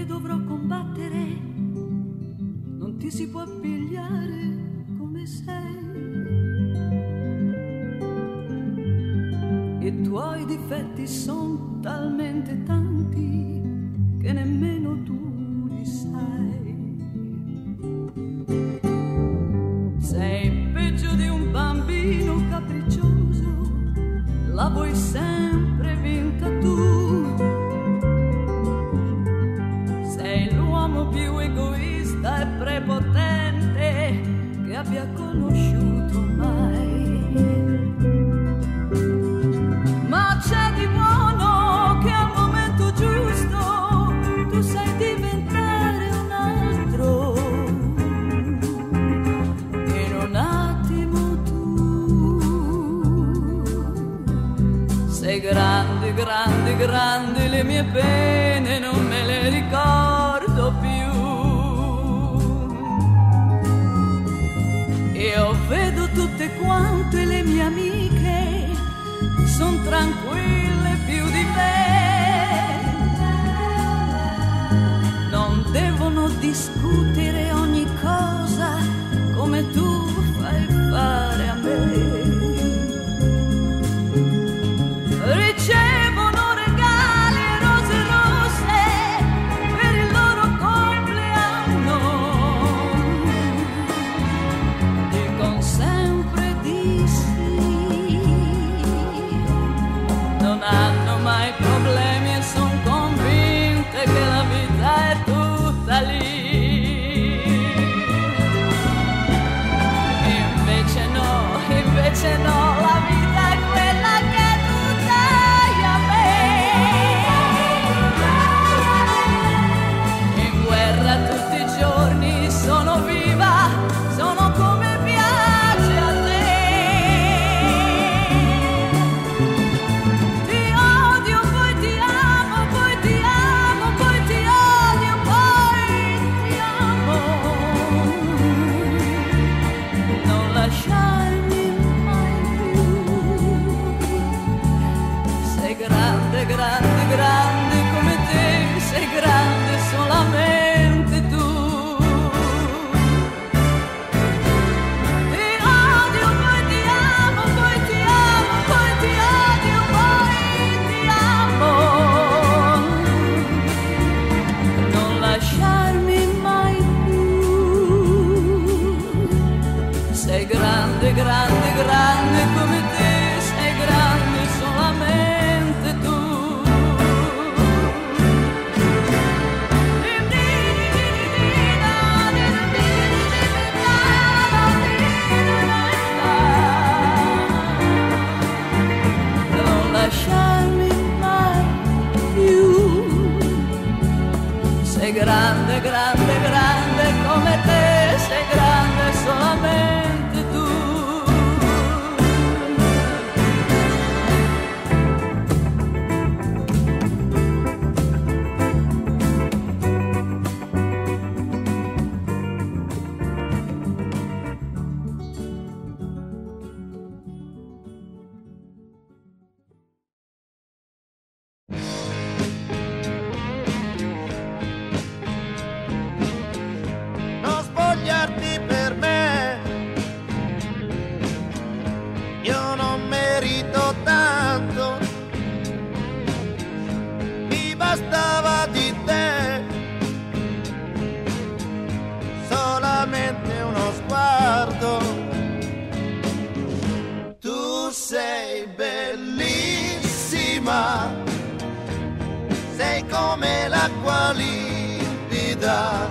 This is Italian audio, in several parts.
dovrò combattere, non ti si può pigliare come sei. I tuoi difetti son talmente tanti che nemmeno tu li sai. Sei peggio di un bambino capriccioso, la vuoi sempre vinta tu. Sei l'uomo più egoista e prepotente che abbia conosciuto mai. Ma c'è di buono che al momento giusto tu sai diventare un altro. In un attimo tu sei grande, grande, grande, le mie pene non me le ricordo più. Io vedo tutte quante le mie amiche, son tranquille più di me. Non devono discutere ogni cosa come tu fai fare a me. Ricevono regali e rose rosse per il loro compleanno. Dicono sempre di sì, non hanno mai problemi e son convinte che la vita è tutta lì. Invece no, la vita è quella che tu dai a me. In guerra tutti i giorni sono viva, sono come piace a te. Ti odio, poi ti amo, poi ti amo, poi ti odio, poi ti amo. Non lasciarmi mai più. Sei grande, grande, grande come te, sei grande solamente tu. Ti odio, poi ti amo, poi ti amo, poi ti odio, poi ti amo. Non lasciarmi mai più. Sei grande, grande, grande come te, sei grande solamente tu. Non lasciarmi mai più. Sei grande, grande, grande come te, sei grande solamente tu. Non spogliarti per me, io non merito tanto, mi bastava di te, solamente uno sguardo. Tu sei bellissima, sei come l'acqua limpida.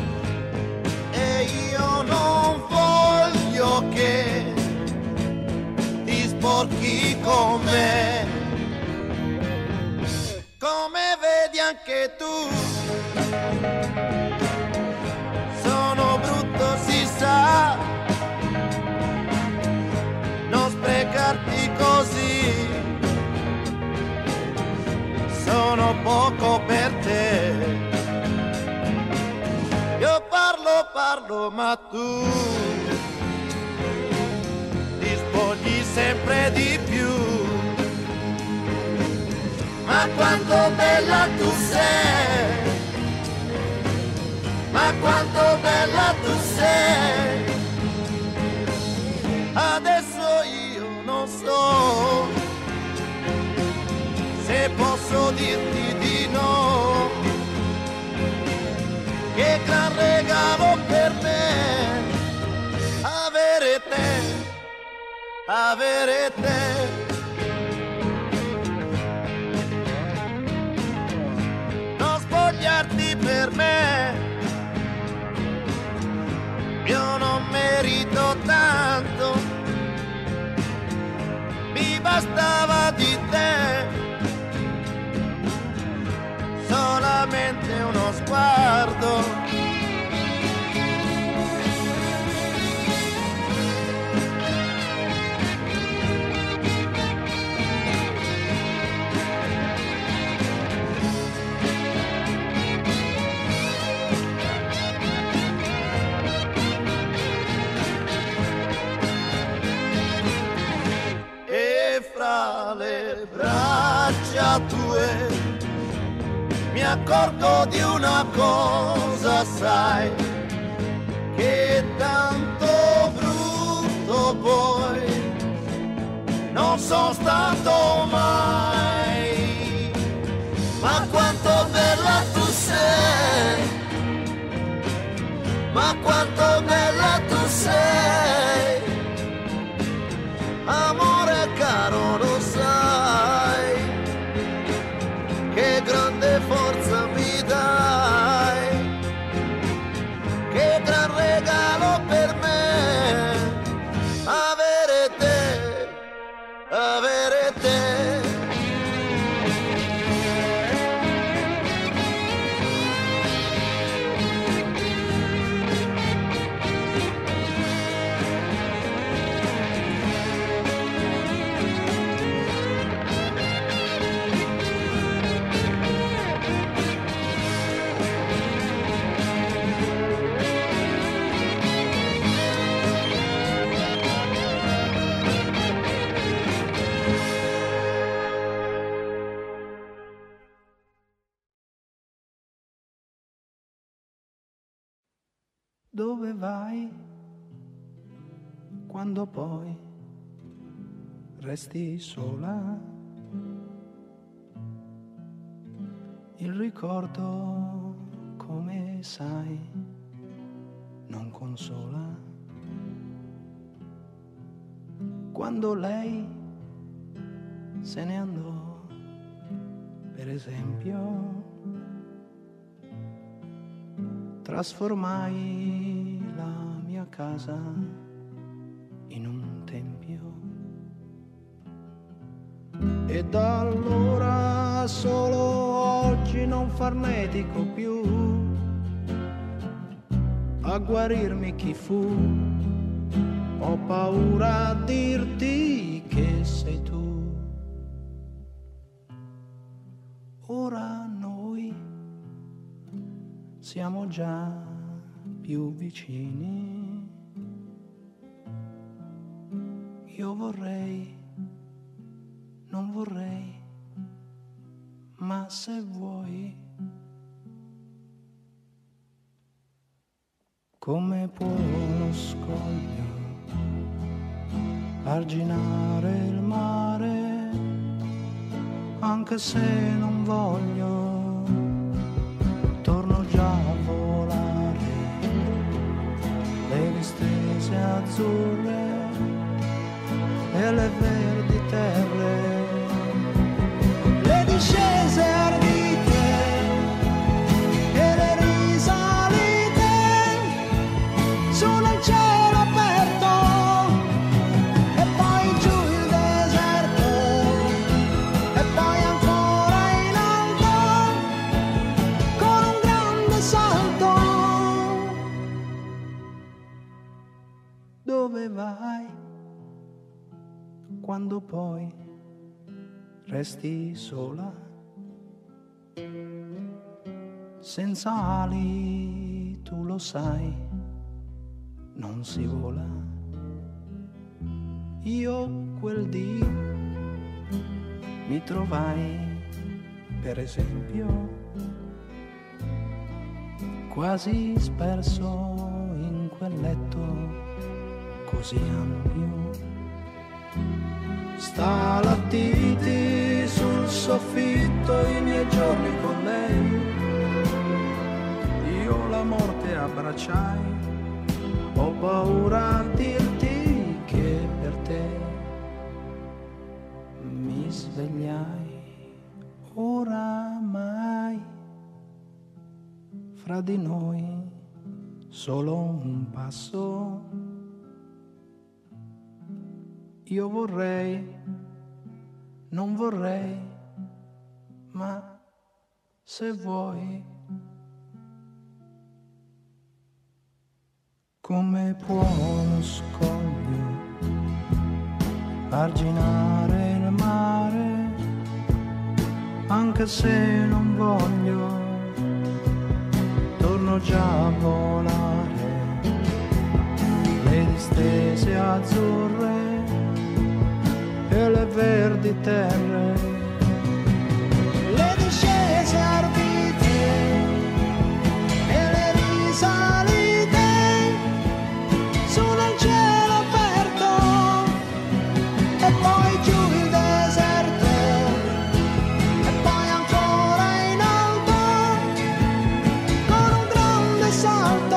E io non voglio che ti sporchi con me. Come vedi anche tu, sono brutto si sa, non sprecarti così, sono poco per te. Io parlo, ma tu ti spogli sempre di più. Ma quanto bella tu sei, dirti di no. Che gran regalo per me, avere te, avere te. Non spogliarti per me, io non merito tanto, mi bastava di te, solamente uno sguardo. Fra le braccia tue mi accorgo di una cosa, sai, che tanto brutto poi non sono stato mai. Ma quanto bella tu sei, ma quanto bella tu sei, amore caro, lo sai, che grande forza mi dai, che gran regalo per me, avere te, avere te. Dove vai quando poi resti sola? Il ricordo, come sai, non consola. Quando lei se ne andò, per esempio, trasformai la mia casa in un tempio. E da allora solo oggi non farnetico più a guarirmi chi fu. Ho paura a dirti che sei tu. Ora noi siamo già più vicini. Io vorrei, non vorrei, ma se vuoi, come può lo scoglio arginare il mare, anche se non voglio, torno già a volare, le distese azzurre e le verdi terre, le discese ardite e le risalite sul cielo aperto e poi giù il deserto e poi ancora in alto con un grande salto. Dove vai quando poi resti sola, senza ali, tu lo sai, non si vola. Io quel dì mi trovai, per esempio, quasi sperso in quel letto così ampio, stalattiti sul soffitto i miei giorni con lei. Io la morte abbracciai, ho paura a dirti che per te mi svegliai. Oramai fra di noi solo un passo. Io vorrei, non vorrei, ma se vuoi, come può uno scoglio arginare il mare, anche se non voglio, torno già a volare, le distese azzurre e le verdi terre, le discese ardite e le risalite su nel cielo aperto e poi giù il deserto e poi ancora in alto con un grande salto.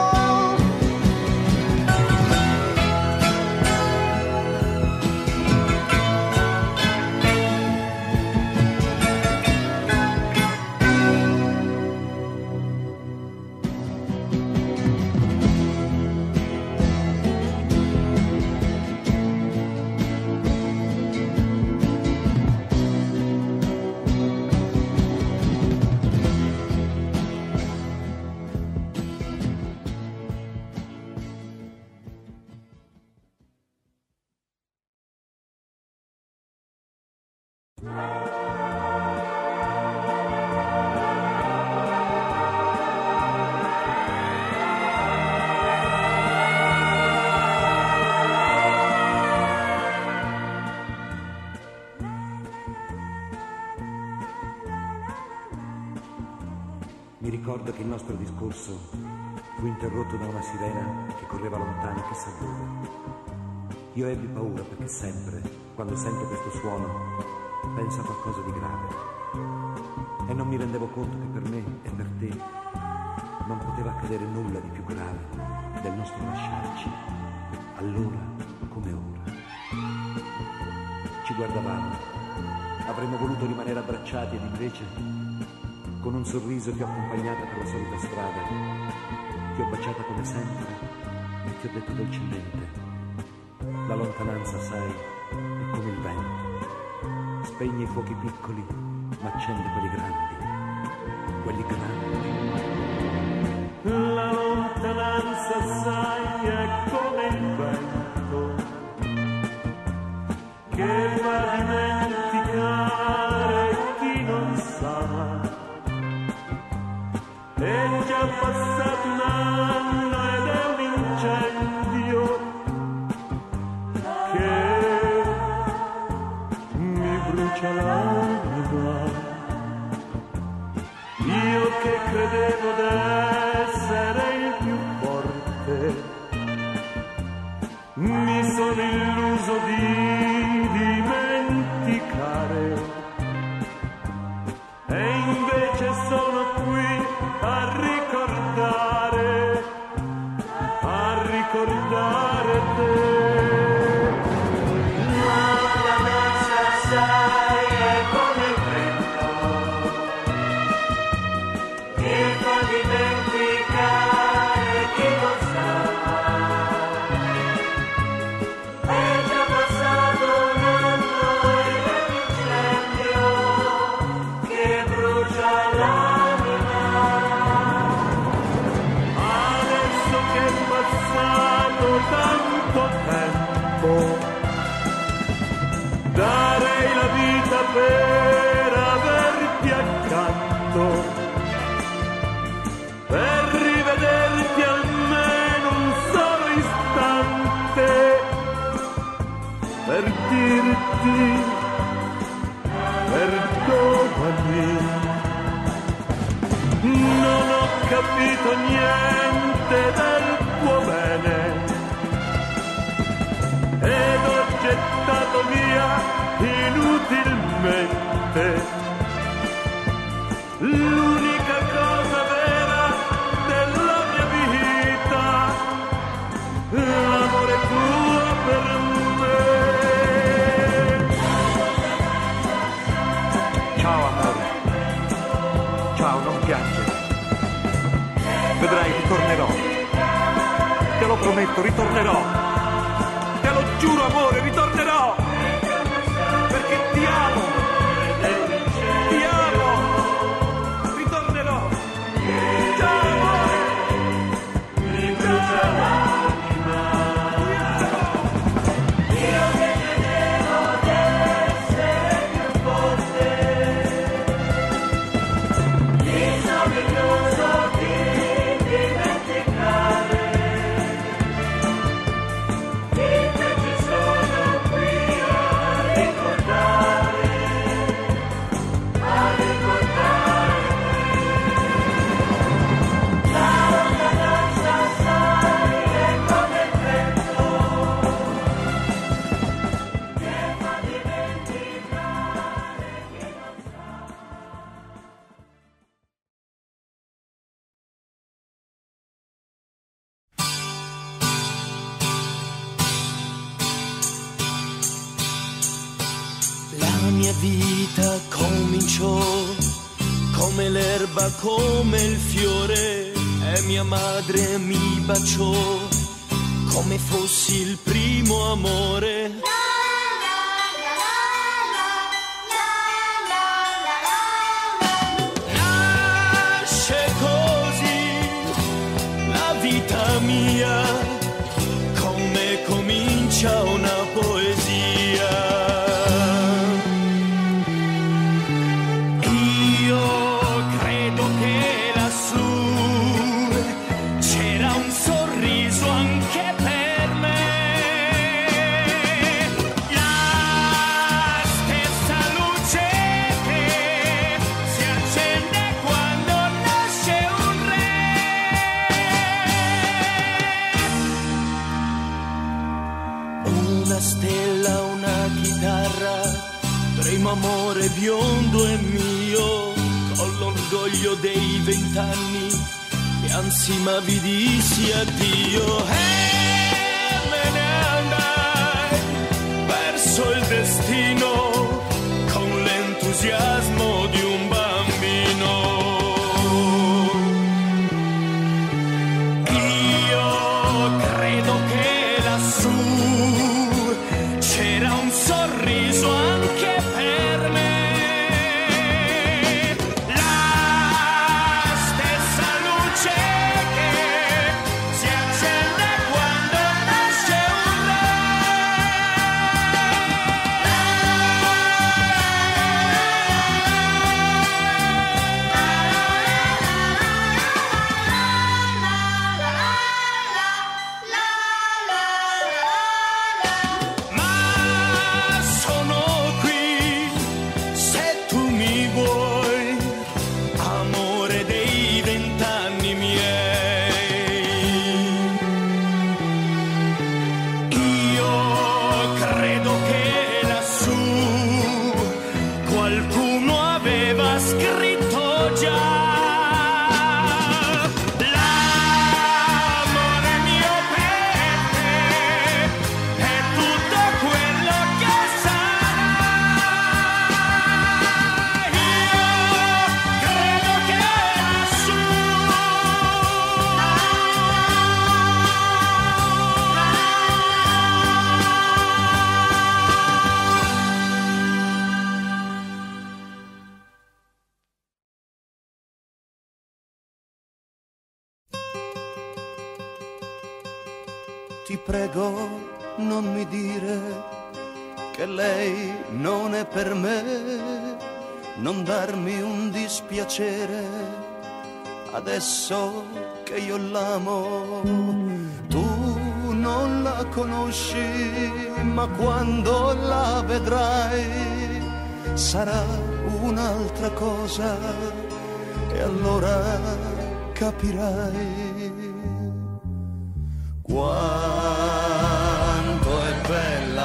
Mi ricordo che il nostro discorso fu interrotto da una sirena che correva lontano chissà dove. Io ebbi paura perché sempre, quando sento questo suono, penso a qualcosa di grave. E non mi rendevo conto che per me e per te non poteva accadere nulla di più grave del nostro lasciarci, allora come ora. Ci guardavamo, avremmo voluto rimanere abbracciati ed invece, con un sorriso ti ho accompagnata per la solita strada, ti ho baciata come sempre e ti ho detto dolcemente: la lontananza, sai, è come il vento, spegne i fuochi piccoli ma accende quelli grandi, quelli grandi. La lontananza, sai, è come il vento che fa dimenticare chi non sa. È già passato un anno ed è un incendio che mi brucia l'anima. Io che credevo d'essere il più forte, mi sono illuso di dimenticare, e invece sono qui a ricordare te. La lontananza, sai, è come il vento che fa dimenticare chi lo sa. È già passato un anno ed è un incendio che brucia l'anima. Adesso che è passato tanto tempo, darei la vita per averti accanto, per rivederti almeno un solo istante, per dirti perdonami. Non ho capito niente del tuo bene ed ho gettato via inutilmente l'unica cosa vera della mia vita, l'amore tuo per me. Ciao amore, ciao, non piangere. Vedrai, ritornerò. Te lo prometto, ritornerò. Te lo giuro amore, ritornerò. Perché ti amo. Ti amo. Ritornerò. Ciao amore. Mi brucia l'anima. Io che credevo di essere più forte. Mi sono illuso di dimenticare. Invece sono qui a ricordare. La lontananza sai è come il vento che fa dimenticare chi non sa. La mia vita cominciò come l'erba, come il fiore, e mia madre mi baciò come fossi il primo amore. Nasce così la vita mia, come comincia una poesia. Io credo che lassù c'era un sorriso anche per me. La stessa luce che si accende quando nasce un re. Una stella, una chitarra, primo amore biondo e mio, con l'orgoglio dei 20 anni, e anzi ma vi dissi addio. E me ne andai verso il destino con l'entusiasmo di un bambino. Io credo che lassù c'era un sorriso anche per me. La stessa luce che si accende quando nasce un re. Ma sono qui se tu mi vuoi, amore dei 20 anni miei. Io credo che lassù qualcuno aveva scritto già. L'amore mio per te è tutto quello che sarà. Io credo che lassù Ti prego, non mi dire che lei non è per me, non darmi un dispiacere adesso che io l'amo. Tu non la conosci, ma quando la vedrai sarà un'altra cosa e allora capirai quanto è bella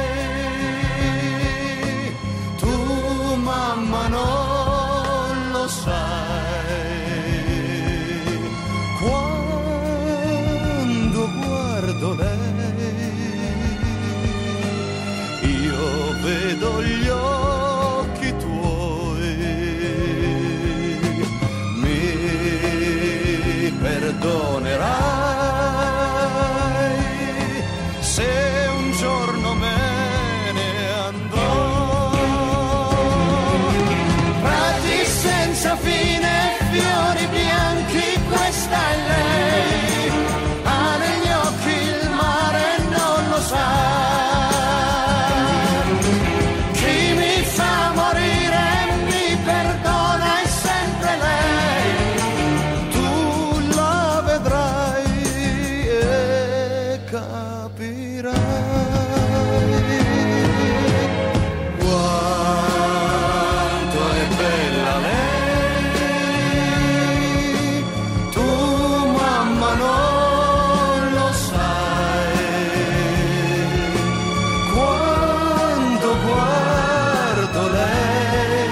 lei. Tu mamma non lo perdonerai se un giorno me ne andrò. Prati senza fine, fiori bianchi, questa è lei, ha negli occhi il mare, non lo sa. Chi mi fa morire mi perdona, è sempre lei, tu la vedrai e capirai. Quanto è bella lei, tu mamma non lo sai. Quando guardo lei,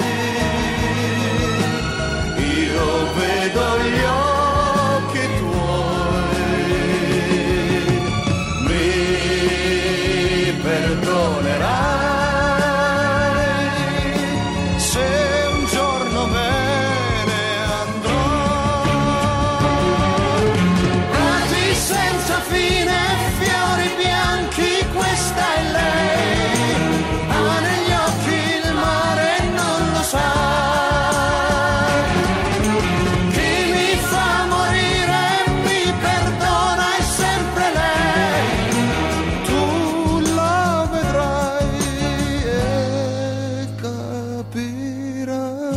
io vedo gli occhi tuoi. Mi perdonerai se un giorno me ne andrò. Prati senza fine, fiori bianchi, questa è lei, ha negli occhi il mare, non lo sa. Chi mi fa morire mi perdona, è sempre lei, tu la vedrai e capirai.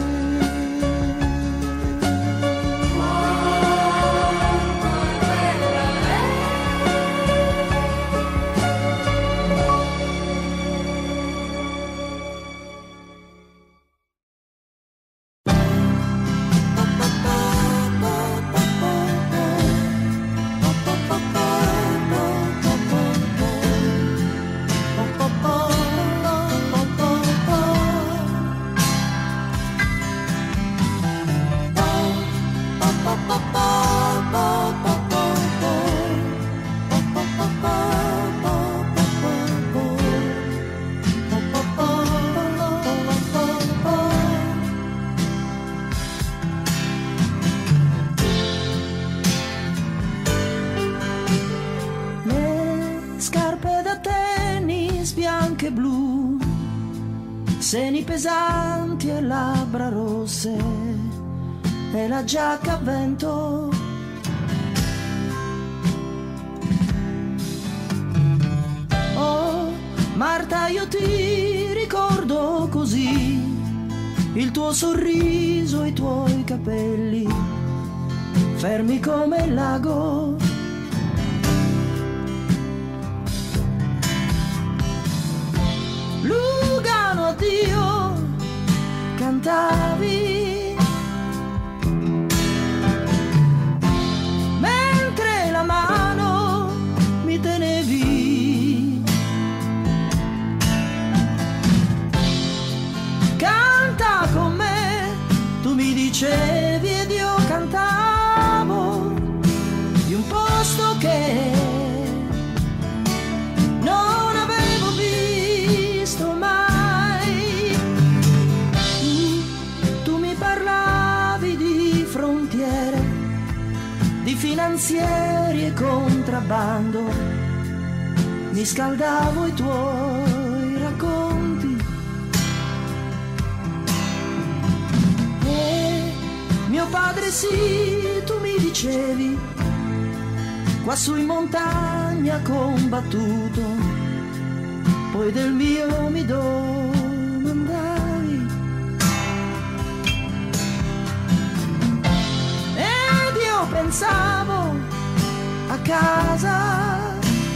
Le scarpe da tennis bianche e blu, seni pesanti e labbra rosse, e la giacca a vento. Oh, Marta, io ti ricordo così, il tuo sorriso, i tuoi capelli, fermi come il lago. Lugano, addio, cantavi, mentre la mano mi tenevi. Canta con me, tu mi dicevi, ed io cantavo di un posto che non avevo visto mai. Tu mi parlavi di frontiere, di finanzieri e contrabbando, mi scaldavo i tuoi racconti. E mio padre sì, tu mi dicevi, quassù in montagna combattuto, poi del mio mi domandavi. Ed io pensavo a casa,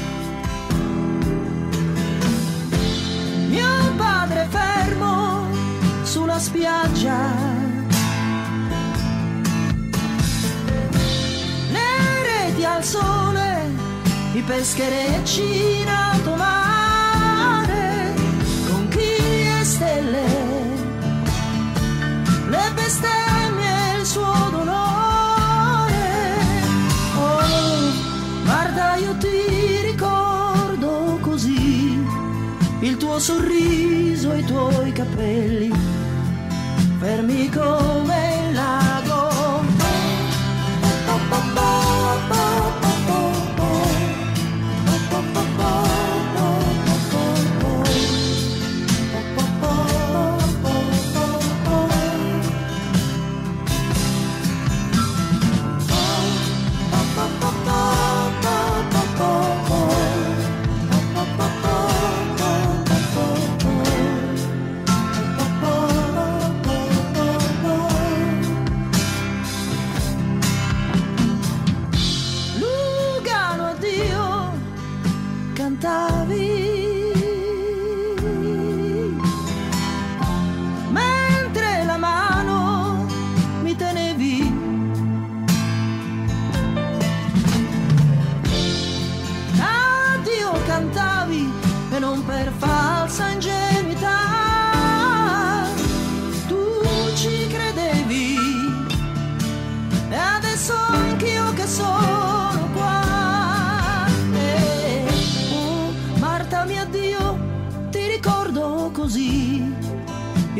mio padre fermo sulla spiaggia, al sole, i pescherecci in alto mare, conchiglie e stelle, le bestemmie e il suo dolore. Oh, guarda, io ti ricordo così, il tuo sorriso, i tuoi capelli, fermi come il lago.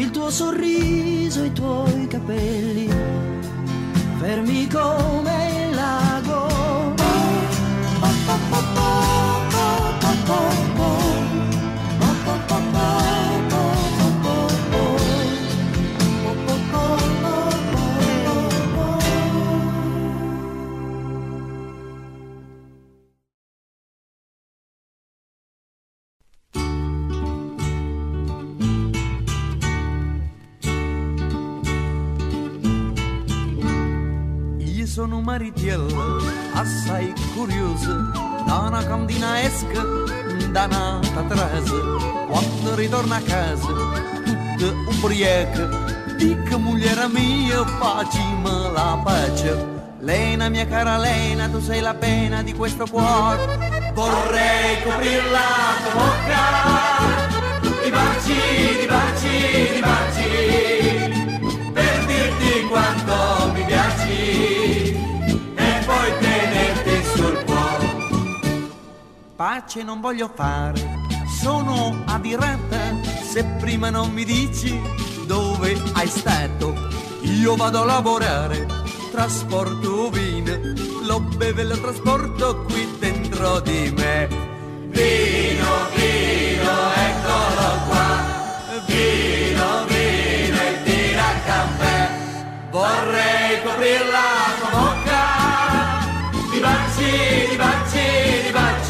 il tuo sorriso, i tuoi capelli, fermi come il lago. Sono un maritiello assai curioso, da una cantina esco, da una tatrasa, quando ritorno a casa, tutta ubriaca, dico moglie mia, facciamo la pace. Lena, mia cara Lena, tu sei la pena di questo cuore, vorrei coprirla tua bocca, di baci, di baci, di baci, per dirti quanto mi piaci. Pace non voglio fare, sono adirata, se prima non mi dici dove hai stato. Io vado a lavorare, trasporto vino, lo bevo e lo trasporto qui dentro di me. Vino, vino, eccolo qua, vino, vino e tira a campè. Vorrei coprir la tua bocca, di baci, di baci, di baci,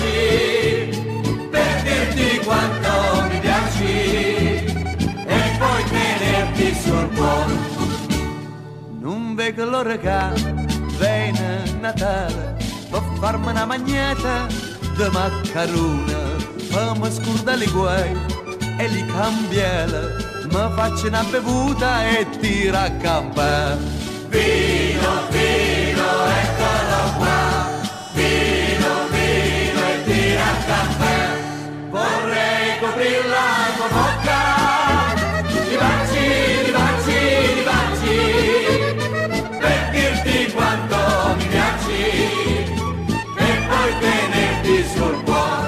per dirti quanto mi piaci e poi tenerti sul cuore. Non vedo l'ora che viene Natale, per farmi una magneta di maccarona, fammi scordare i guai e li cambiela, mi faccio una bevuta e tira a campare. Vino, vino, eccolo qua, vino, vino e tira a campè. Vorrei coprir la tua bocca, di baci, di baci, di baci, per dirti quanto mi piaci e poi tenerti sul cuore.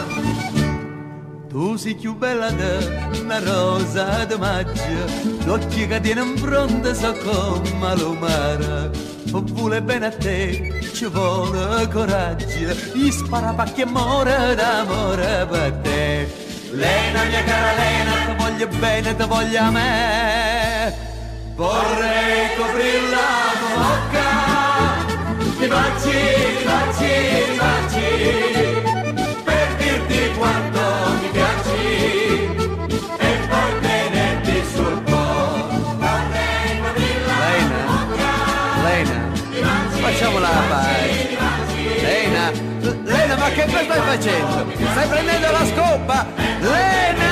Tu sei più bella di una rosa di maggio, gli occhi che tieni in fronte so come l'umara. O vuole bene a te, ci vuole coraggio, gli spara pacchi e muore d'amore per te. Lena, mia cara Lena, ti voglio bene, ti voglio a me. Vorrei coprir la tua bocca, di baci, di baci, di baci, per dirti quanto mi piaci e poi tenerti sul cuore. Vorrei coprir la tua bocca, Lena, facciamo la pace. Lena, Lena, ma che cosa stai facendo? Stai prendendo la scopa? Lena!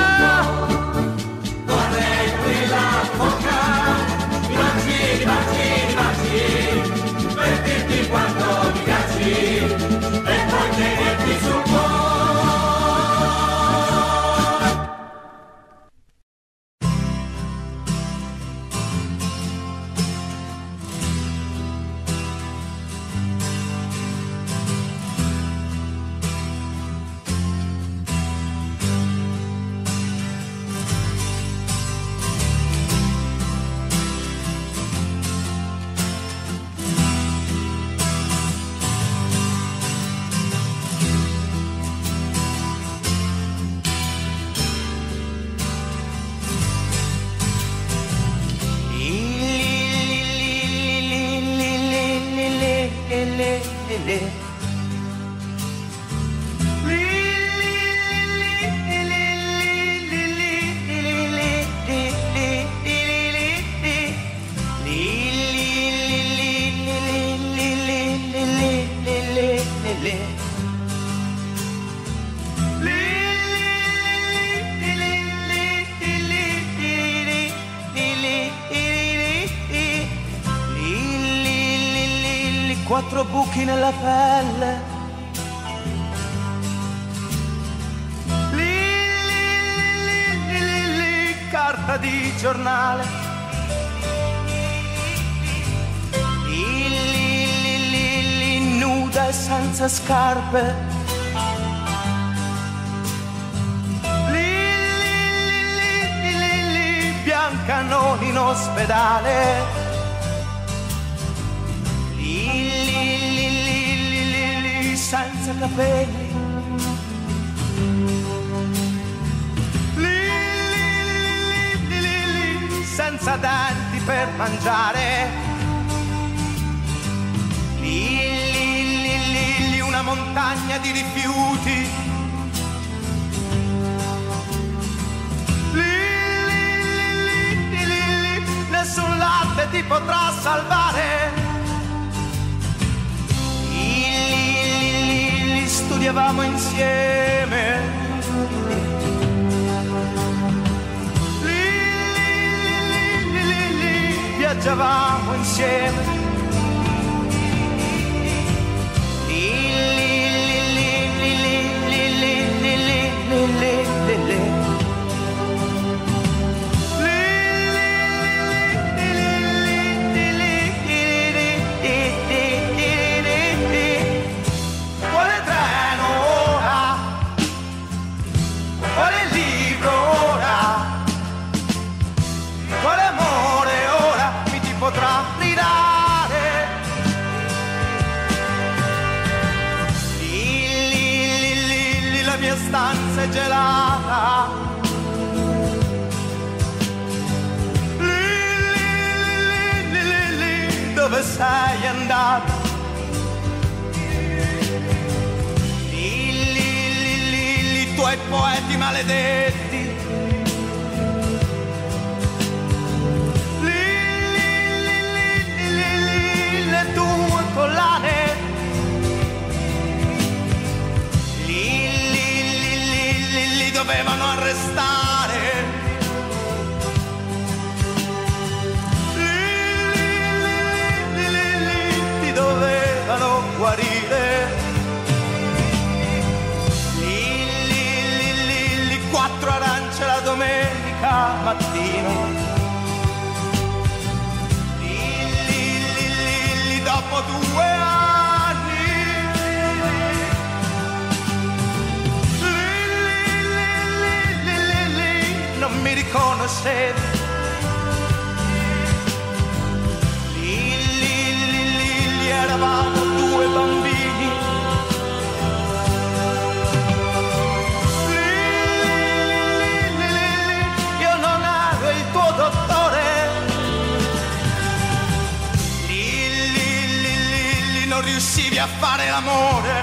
Vorrei coprir la tua bocca, di baci, di baci, di baci, per dirti quanto mi piaci e poi tenerti sul cuore. Quattro buchi nella pelle, carta di giornale, nuda e senza scarpe, bianca non in ospedale. Lì, senza capelli. Lì, senza denti per mangiare. Lì, una montagna di rifiuti. Nessun latte ti potrà salvare. Lì studiavamo insieme. Lì viaggiavamo insieme. Lì. Potrà ridare. Lì, la mia stanza è gelata. Lì, dove sei andata? Lì, i tuoi poeti maledetti. Collane. Lì dovevano arrestare. Lì dovevano guarire. Lì 4 arance la domenica mattina. Dopo 2 anni. Lì, non mi riconoscevi. Lì, eravamo 2 bambini. Lì, io non ero il tuo dottore. Non riuscivi a fare l'amore.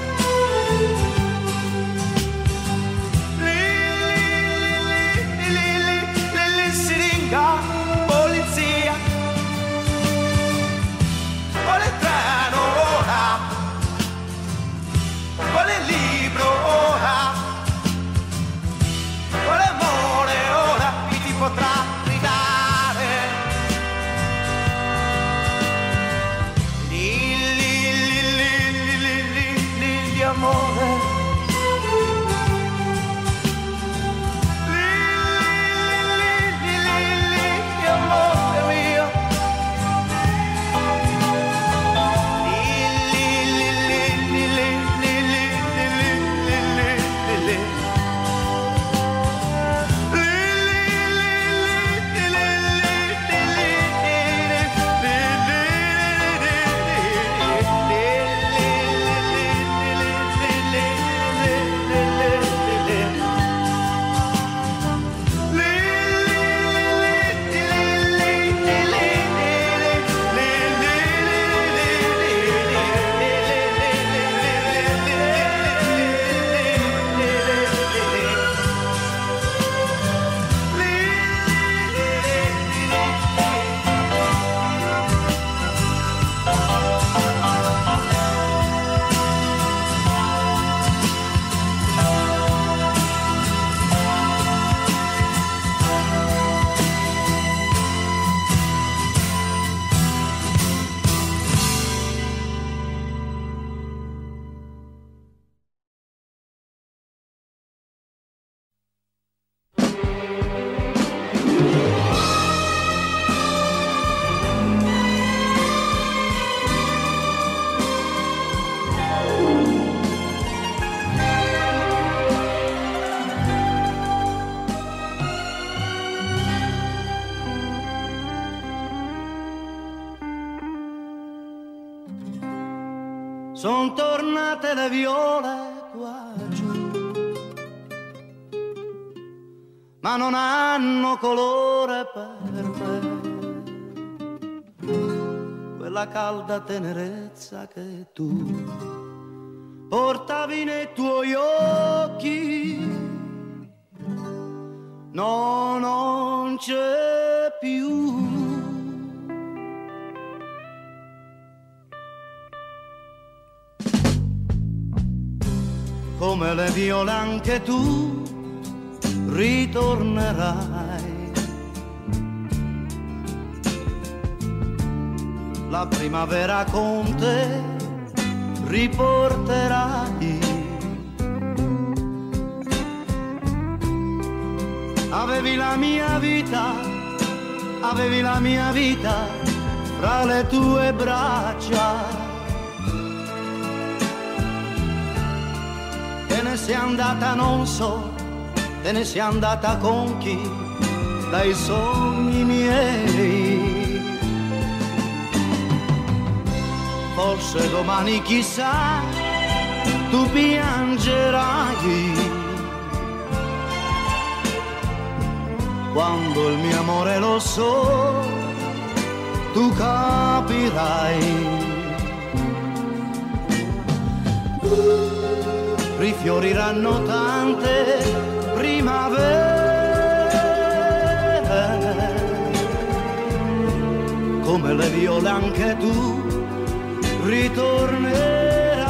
Lì, siringa, polizia. Vuole il treno ora. Vuole il libro ora. Vuole amore ora. Chi ti potrà ridare? son tornate le viole qua giù, ma non hanno colore per me, quella calda tenerezza che tu portavi nei tuoi occhi, no, non c'è più. Come le viole anche tu ritornerai, la primavera con te riporterai. Avevi la mia vita, avevi la mia vita fra le tue braccia. Te ne sei andata, non so, te ne sei andata con chi, dai sogni miei. Forse domani chissà, tu piangerai, quando il mio amore lo so, tu capirai. Rifioriranno tante primavere, come le viole anche tu ritornerai.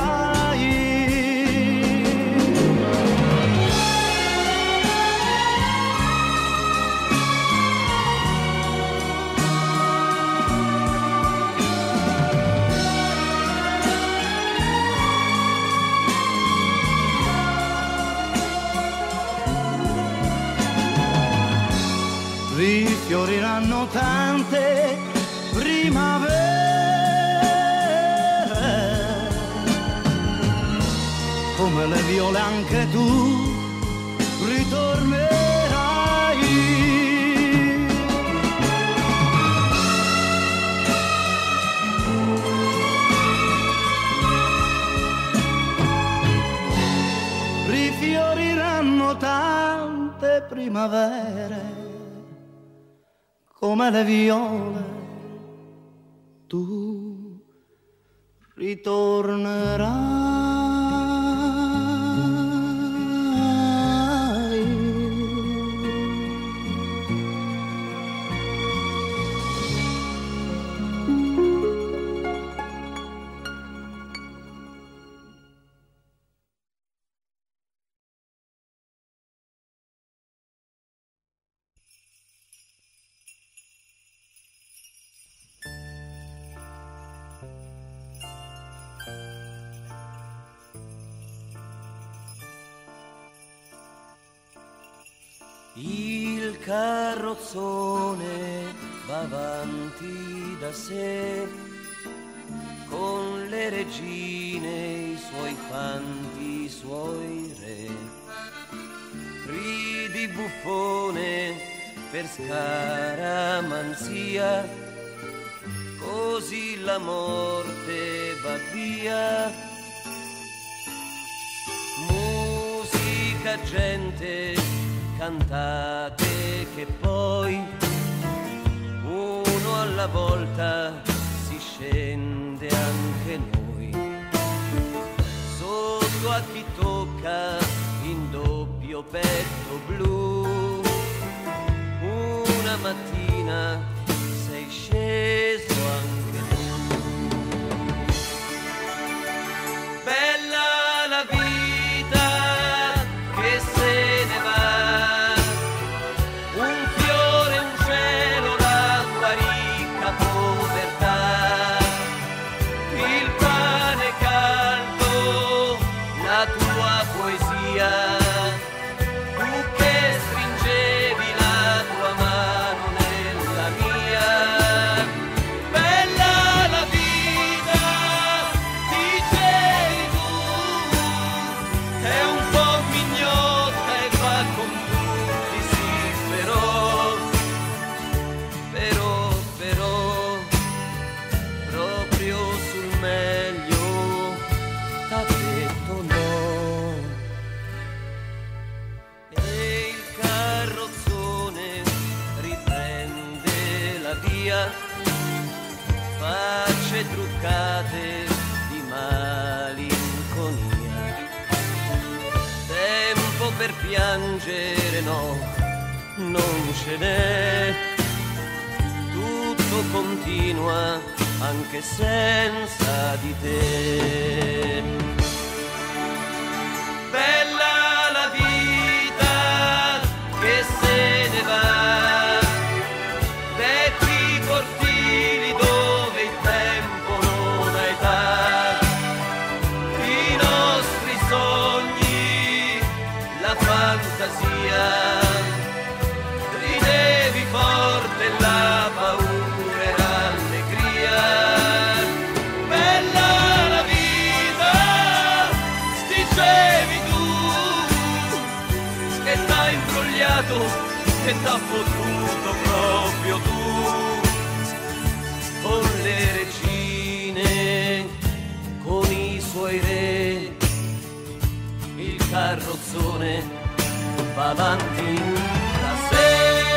Rifioriranno tante primavere, come le viole anche tu ritornerai. Rifioriranno tante primavere, come le viole, tu ritornerai. Il carrozzone va avanti da sé, con le regine, i suoi fanti, i suoi re. Ridi buffone per scaramanzia, così la morte va via. Musica, gente, cantate che poi uno alla volta si scende anche noi. Sotto a chi tocca in doppio petto blu, una mattina sei sceso anche tu. Bella la vita che se ne va, stringevi la tua mano nella mia. Bella boccate di malinconia. Tempo per piangere no, non ce n'è. Tutto continua anche senza di te. Bella la vita che se ne va, vecchi cortili dove il tempo non ha età, i nostri sogni, la fantasia, ridevi forte la paura e l'allegria. Bella la vita, dicevi tu, che t'ha imbrogliato, che t'ha fottuto proprio tu, con le regine, con i suoi re, il carrozzone va avanti da sé.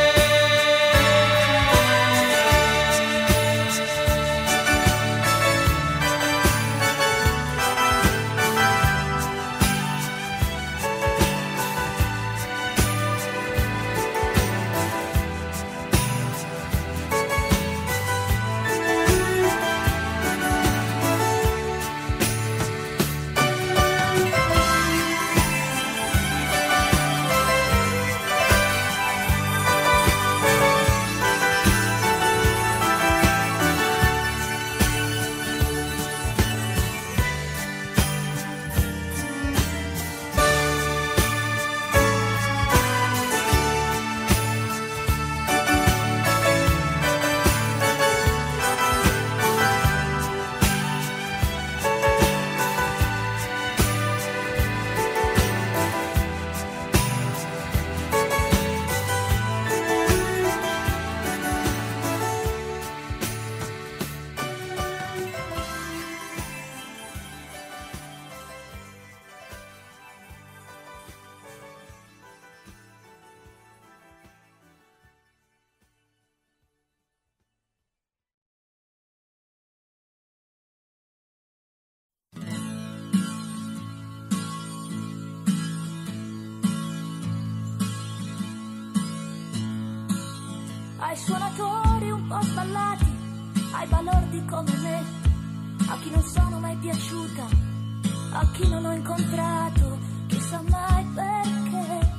Ai suonatori un po' sballati, ai balordi come me, a chi non sono mai piaciuta, a chi non ho incontrato, chissà mai perché,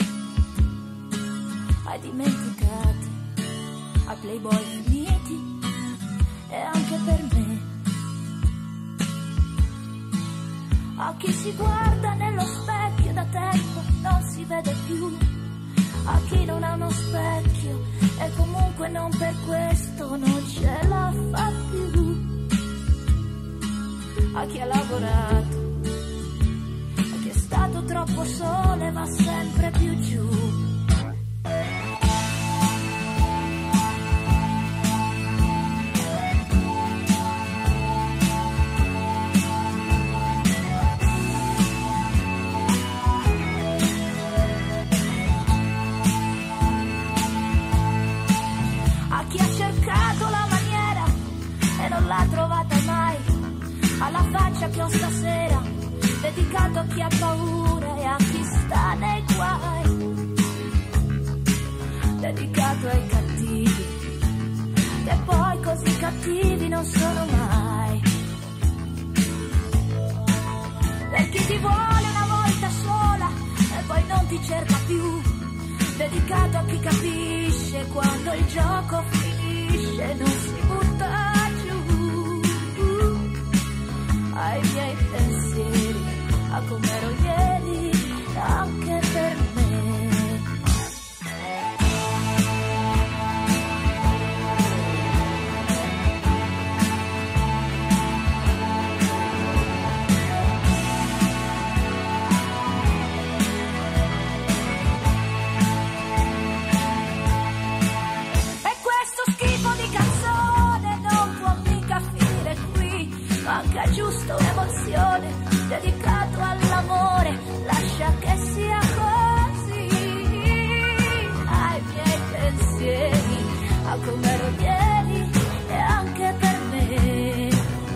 ai dimenticati, ai playboy finiti e anche per me, a chi si guarda nello specchio da tempo non si vede più, a chi non ha uno specchio e comunque non per questo non ce la fa più, a chi ha lavorato, a chi è stato troppo sole va sempre più giù. Alla faccia che ho stasera, dedicato a chi ha paura e a chi sta nei guai, dedicato ai cattivi, che poi così cattivi non sono mai, per chi ti vuole una volta sola e poi non ti cerca più, dedicato a chi capisce quando il gioco finisce, non si butta ai miei pensieri, a com'ero ieri, anche per me. E questo schifo di canzone non può mica finire qui, manca giusto emozione, dedicato all'amore, lascia che sia così, ai miei pensieri, a com'ero ieri e anche per me.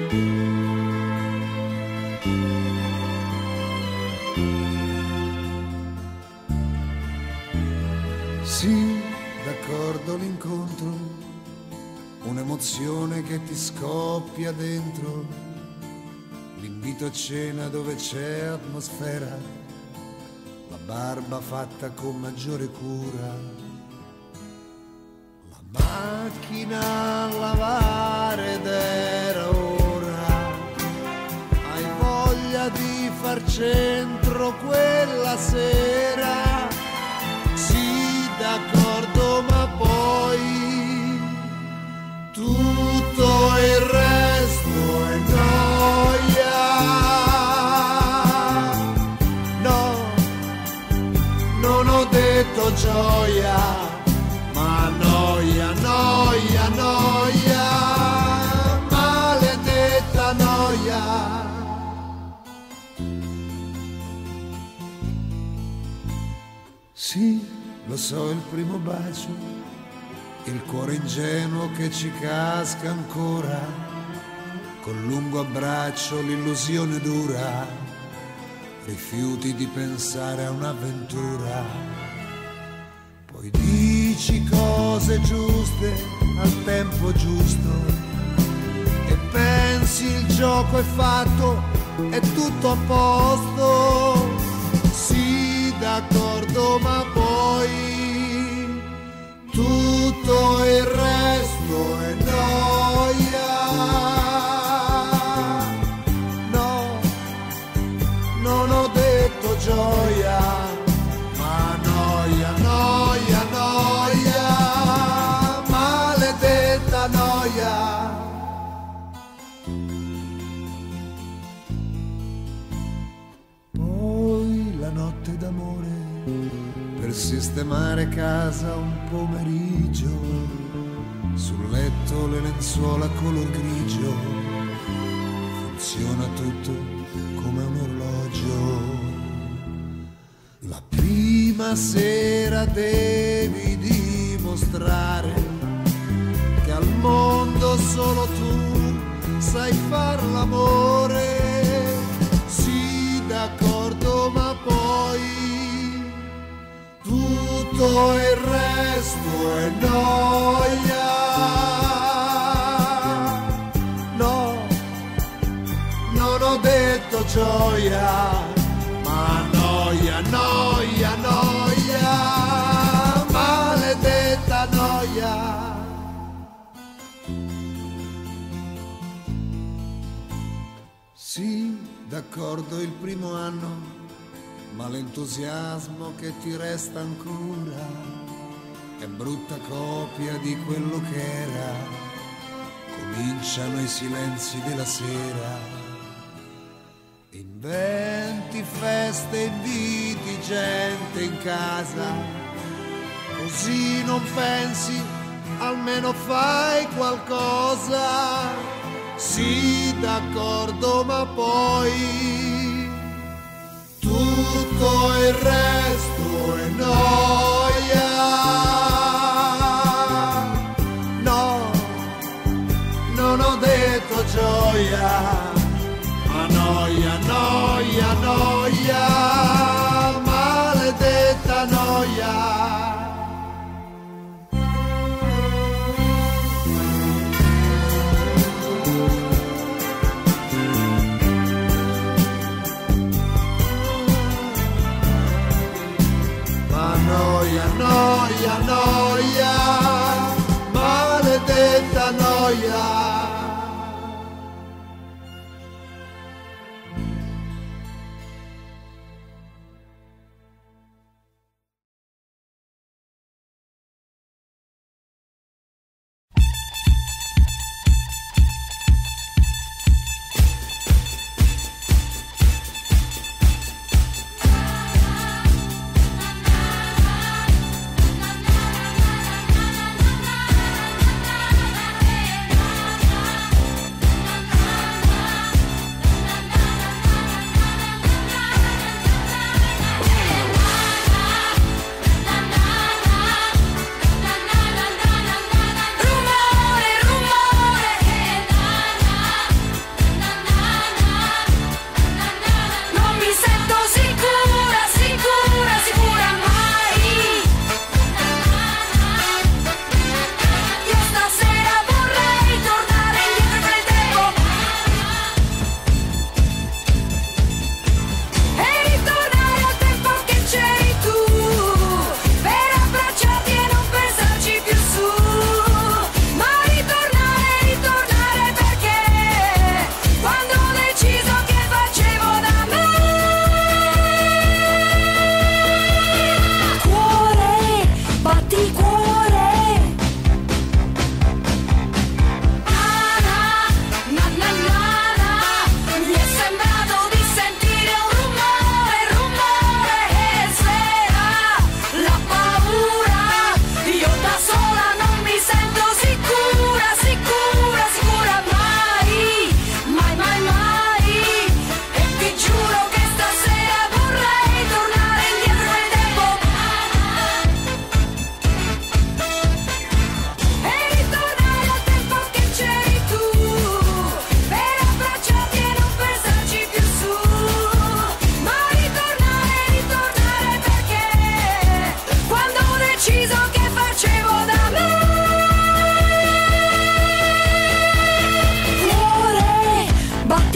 Sì, d'accordo l'incontro, un'emozione che ti scoppia dentro, l'invito a cena dove c'è atmosfera, la barba fatta con maggiore cura, la macchina a lavare ed era ora, hai voglia di far centro quella sera. D'accordo, ma poi tutto il resto è noia. No, non ho detto gioia, ma noia, noia, noia, maledetta noia. Sì, lo so, il primo bacio, il cuore ingenuo che ci casca ancora, col lungo abbraccio l'illusione dura, rifiuti di pensare a un'avventura. Poi dici cose giuste al tempo giusto e pensi il gioco è fatto, è tutto a posto. Sì, d'accordo, ma poi tutto il resto è noia. No, non ho detto gioia, ma noia, noia, noia, maledetta noia. Poi la notte d'amore per sistemare casa un pomeriggio, sul letto le lenzuola color grigio, funziona tutto come un orologio. La prima sera devi dimostrare che al mondo solo tu sai far l'amore. Sì, d'accordo, ma poi tutto il resto è noia. No, non ho detto gioia, ma noia, noia, noia, maledetta noia. Sì, d'accordo, il primo anno, ma l'entusiasmo che ti resta ancora è brutta copia di quello che era. Cominciano i silenzi della sera, inventi feste, inviti gente in casa, così non pensi, almeno fai qualcosa. Sì, d'accordo, ma poi tutto il resto è noia. No, non ho detto gioia, ma noia, noia, noia, maledetta noia. Noia, noia, noia, maledetta noia.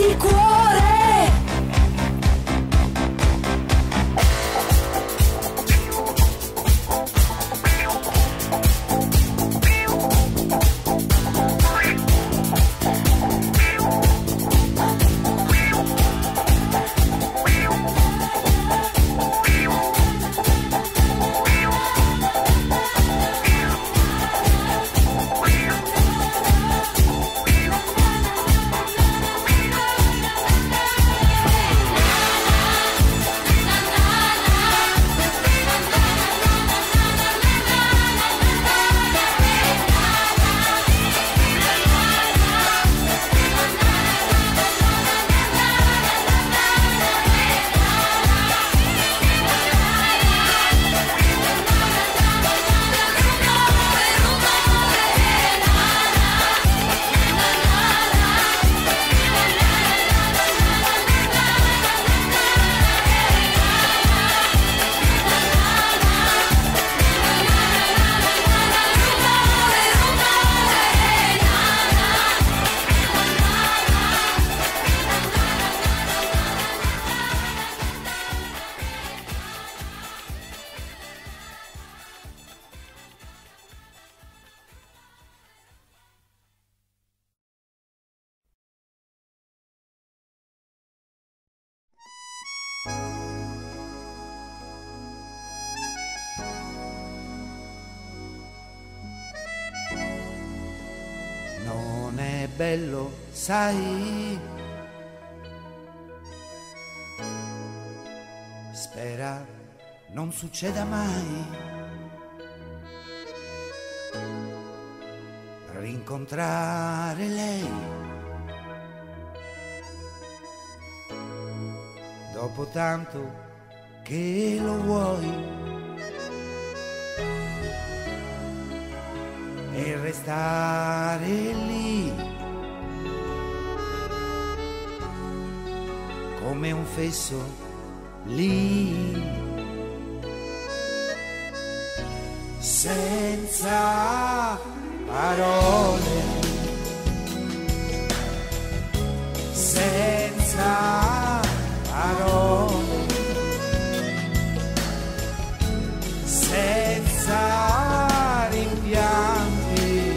il cuore. Non è bello, sai, spera non succeda mai rincontrare lei dopo tanto che lo vuoi e restare lì come un fesso lì senza parole, senza parole, senza rimpianti,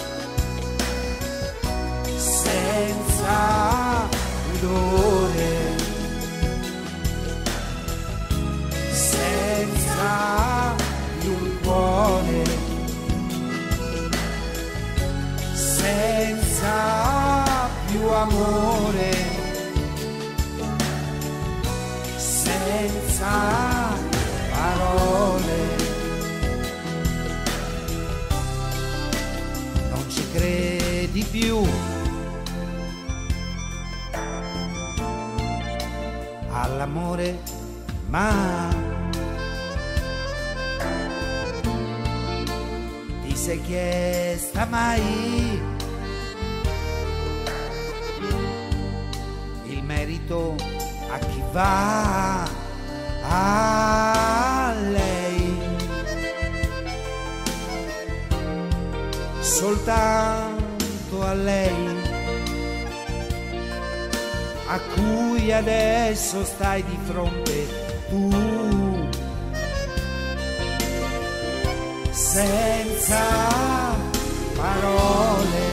senza pudore, senza più un cuore, senza più amore, senza parole. Non ci credi più all'amore, ma ti sei chiesta mai il merito a chi va a lei? Soltanto a lei, a cui adesso stai di fronte tu, senza parole,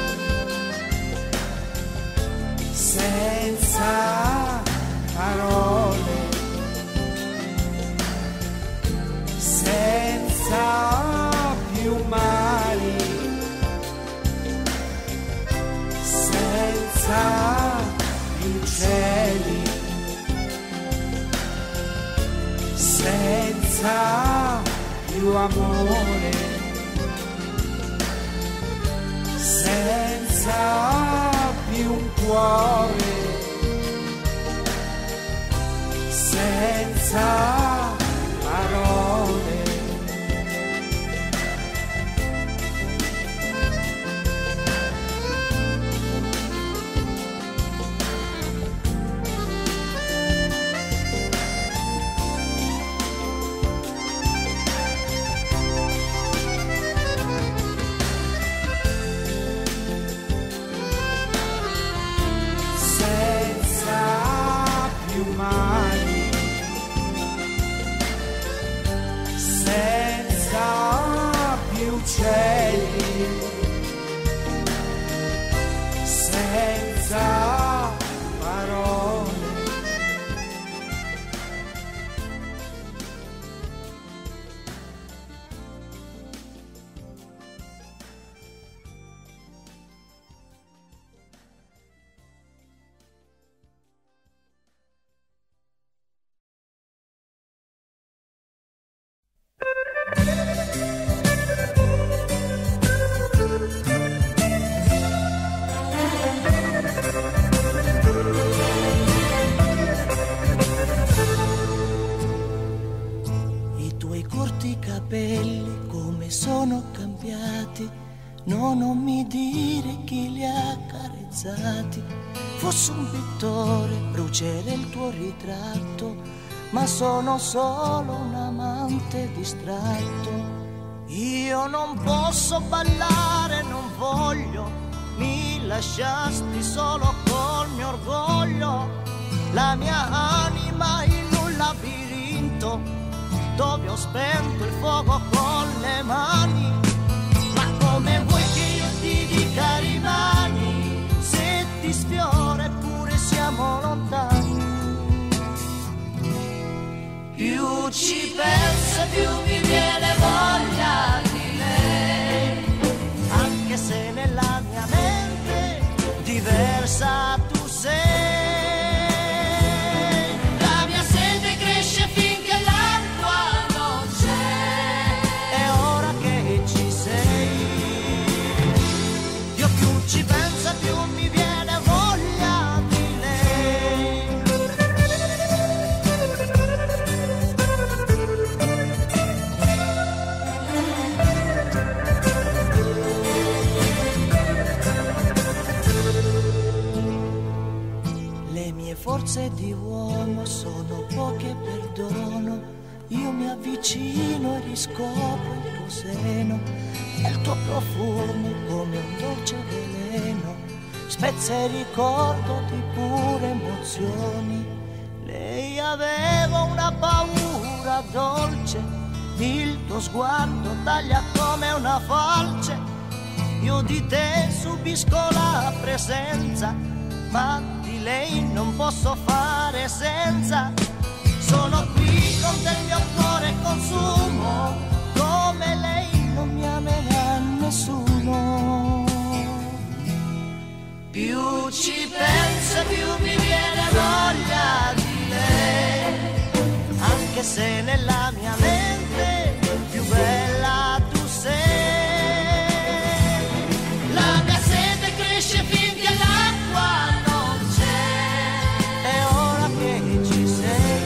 senza parole, senza più mali, senza più cieli, senza più amore, senza più un cuore, senza parole. senza parole. Capelli come sono cambiati, no, non mi dire chi li ha accarezzati. Fossi un pittore, brucerei il tuo ritratto, ma sono solo un amante distratto. Io non posso ballare, non voglio, mi lasciasti solo col mio orgoglio. La mia anima in un labirinto dove ho spento il fuoco con le mani. Ma come vuoi che io ti dica rimani, se ti sfiora eppure siamo lontani? Più ci penso più mi viene voglia di lei, anche se nella mia mente diversa tu sei. Ci pensa più mi viene voglia di lei. Le mie forze di uomo sono poche, perdono. Io mi avvicino e riscopro il tuo seno e il tuo profumo come un dolce veleno spezza il ricordo di pure emozioni. Lei aveva una paura dolce, il tuo sguardo taglia come una falce. Io di te subisco la presenza, ma di lei non posso fare senza. Sono qui con te, il mio cuore consumo, come lei non mi amerà nessuno. Più ci penso più mi viene voglia di lei, anche se nella mia mente più bella tu sei. La mia sete cresce finché l'acqua non c'è, e ora che ci sei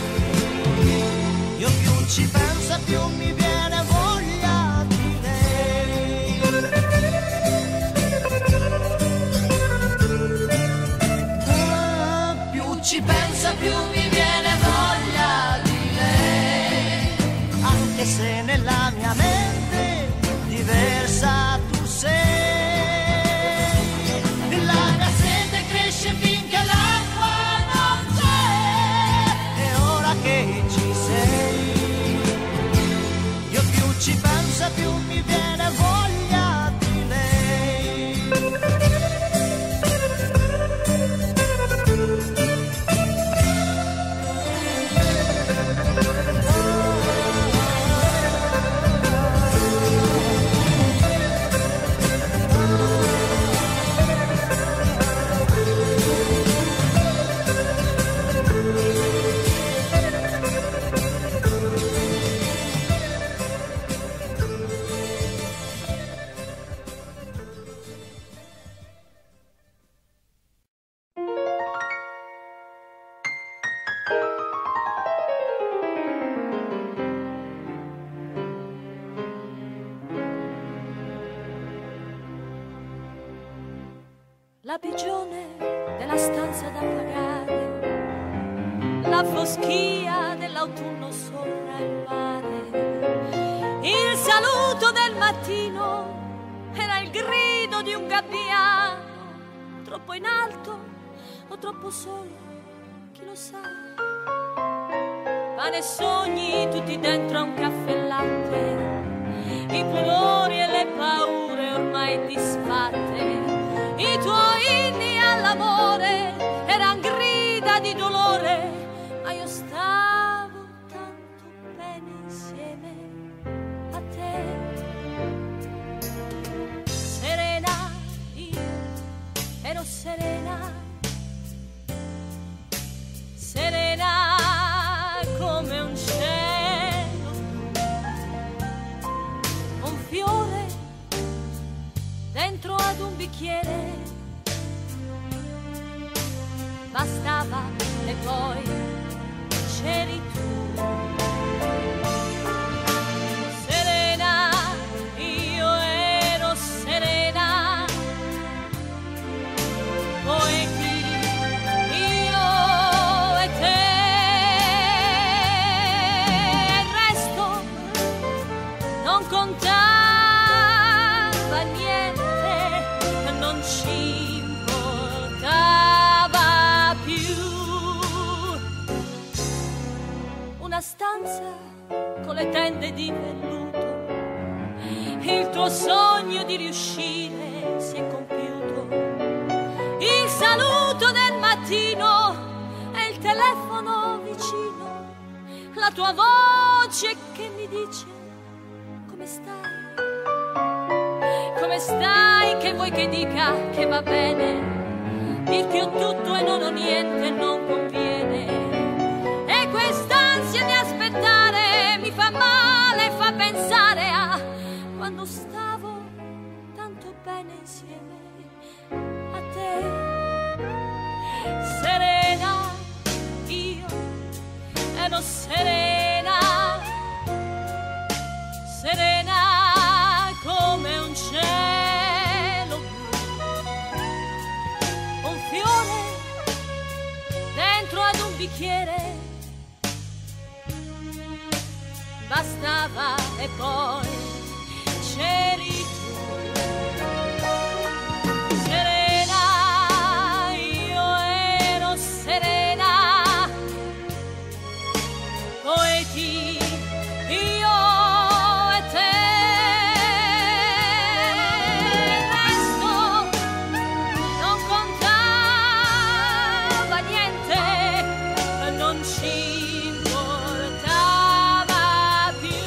io più ci penso più mi viene voglia di lei. Più ci penso più mi viene voglia di lei, anche se nella mia mente diversa tu sei. La mia sete cresce finché l'acqua non c'è, e ora che ci sei io più ci penso più mi viene voglia di lei. La pigione della stanza da pagare, la foschia dell'autunno sopra il mare, il saluto del mattino era il grido di un gabbiano, troppo in alto o troppo solo, chi lo sa. Pane e sogni tutti dentro a un caffè latte, i pudori e le paure mai disfatte. I tuoi inni all'amore eran grida di dolore, ma io stavo tanto bene insieme a te. Serena, io ero serena, serena come un cielo, un fiore dentro ad un bicchiere, bastava e poi c'eri tu. Serena, io ero serena, poeti, io e te. Il resto non contava niente, non ci importava più. Una stanza con le tende di velluto, il tuo sogno di riuscire si è compiuto. Il saluto del mattino e il telefono vicino, la tua voce che mi dice: come stai? Come stai? Che vuoi che dica? Che va bene. Dir che ho tutto e non ho niente non conviene. E quest'ansia di aspettare mi fa male, fa pensare a quando stavo tanto bene insieme a te. Serena, io ero serena, serena come un cielo blu, un fiore dentro ad un bicchiere, bastava e poi c'eri tu. Serena, io ero serena, poeti, io e te. Il resto non contava niente, non ci importava più.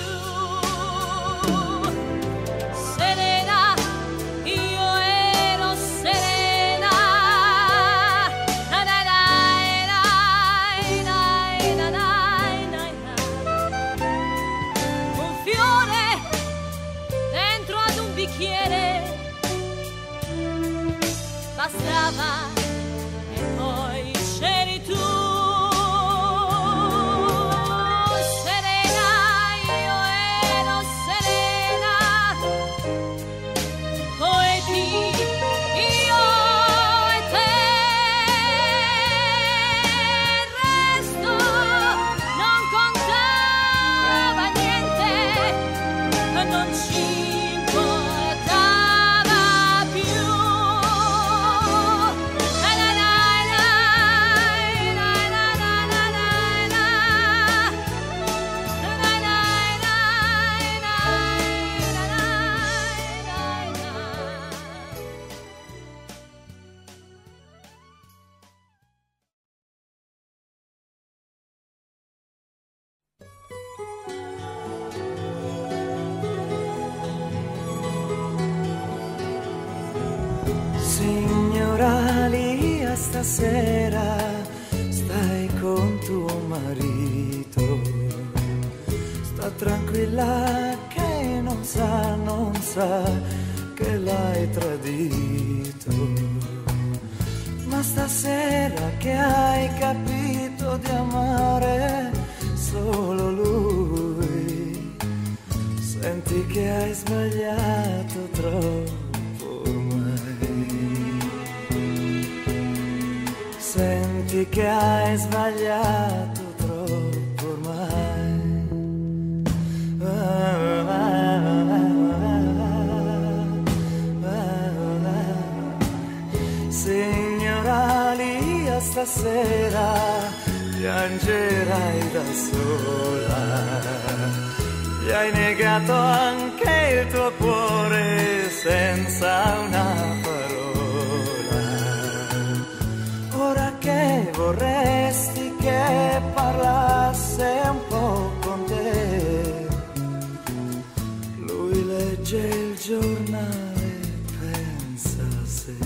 Serena, io ero serena, na na na na na na na na. Un fiore dentro ad un bicchiere, bastava e poi c'eri tu. Serena, io ero serena, poeti, io e te. Il resto non contava niente, non ci importava più. Na na na na na na na na na na. Na na na na na na na. Signora Lia, stasera stai con tuo marito. Sta tranquilla che non sa che l'hai tradito. Ma stasera che hai capito di amare solo lui, senti che hai sbagliato troppo. Senti che hai sbagliato troppo ormai. Signora Lia, stasera piangerai da sola. gli hai negato anche il tuo cuore senza una parola. Ora che vorresti che parlasse un po' con te, lui legge il giornale, pensa a sé.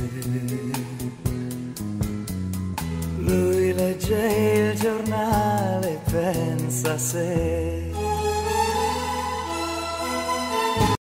Lui legge il giornale, pensa a sé.